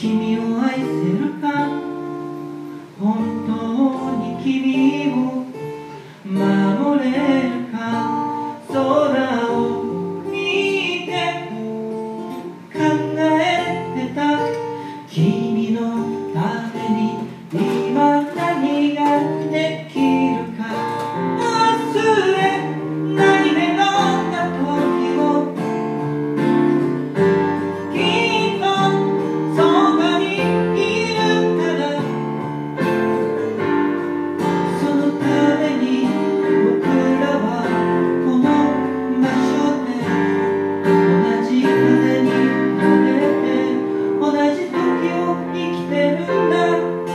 君を愛せるか、本当に君を守れるか、空を見て考えてた。君のために今何ができるか、忘れないでどんな時もきっとそばにいるから。そのために僕らはこの場所で同じ風に乗れて同じ時を生きてるんだ。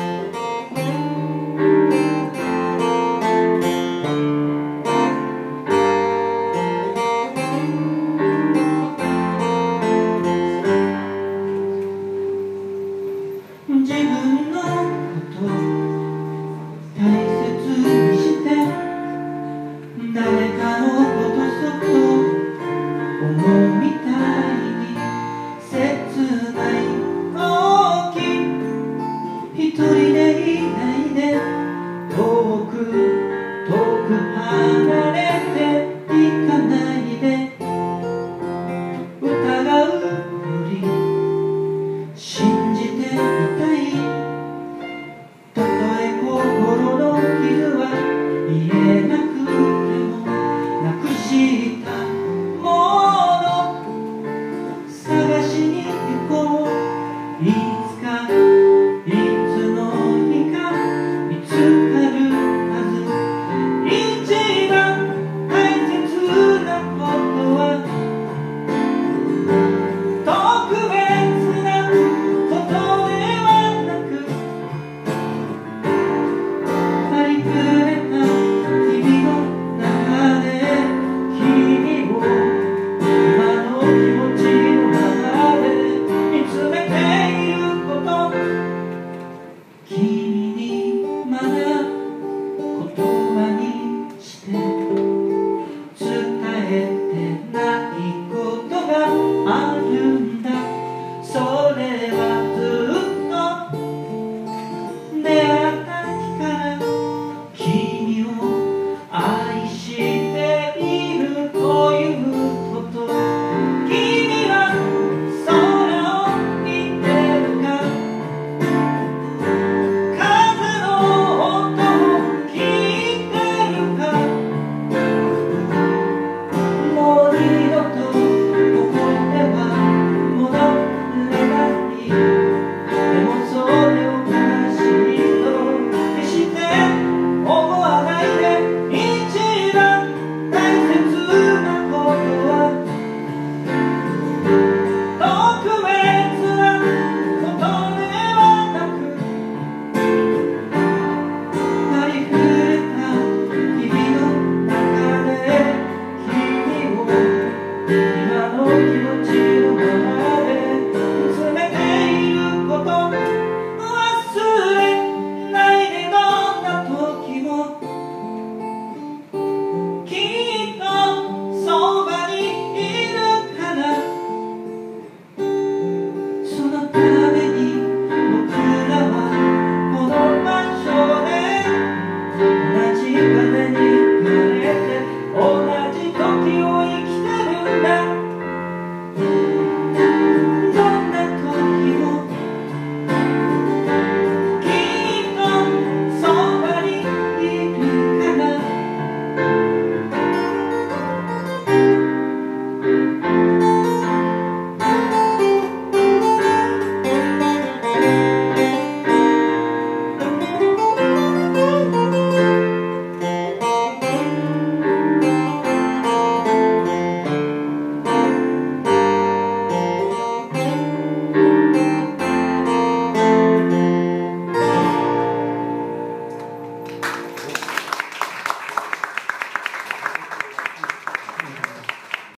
自分のこと大切にして誰かのことそっと思うみたいに切ない時、一人でいないで遠く遠く離れていかないで、疑うより信じていたい。たとえ心の傷は癒えなくてもなくしたもの探しに行こう。いつかいつの日か見つかるはず。一番大切なことは特別なことではなく、ありふれた日々の中で君を今の気持ちの中で見つめていること、君にまだ言葉にして伝えてないことがある。